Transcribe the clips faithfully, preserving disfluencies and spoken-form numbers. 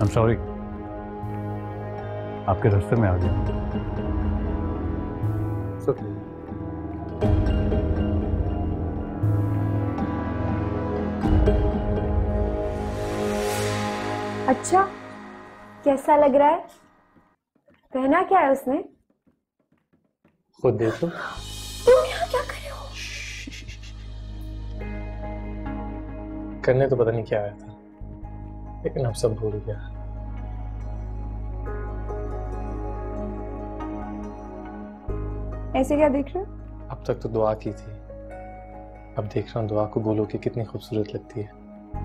I'm sorry, आपके रास्ते में आ गया। अच्छा, कैसा लग रहा है? पहना क्या है उसने? खुद देखो। तुम यहाँ क्या कर रहे हो? करने तो पता नहीं क्या आया था, लेकिन अब सब भूल गया। ऐसे क्या देख रहे हो? अब तक तो दुआ की थी, अब देख रहा हूँ दुआ को बोलो कि कितनी खूबसूरत लगती है।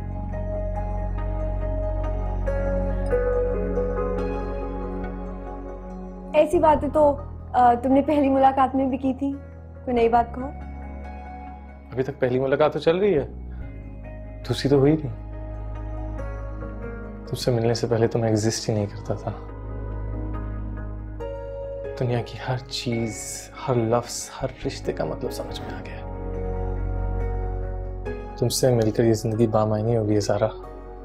ऐसी बातें तो आ, तुमने पहली मुलाकात में भी की थी। कोई नई बात कहो। अभी तक पहली मुलाकात तो चल रही है, दूसरी तो हुई नहीं। तुझसे मिलने से पहले तो मैं एग्जिस्ट ही नहीं करता था। दुनिया की हर चीज, हर लफ्ज, हर रिश्ते का मतलब समझ में आ गया। तुमसे मिलकर ये जिंदगी बामायनी हो गई है सारा।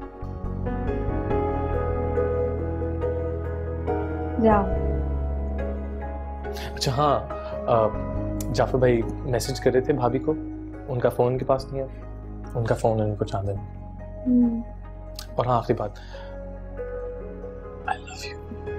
जाओ। अच्छा हाँ, जाफर भाई मैसेज कर रहे थे भाभी को, उनका फोन उनके पास नहीं है, उनका फोन उनको चांद है। और हाँ, आखिरी बात, आई लव यू।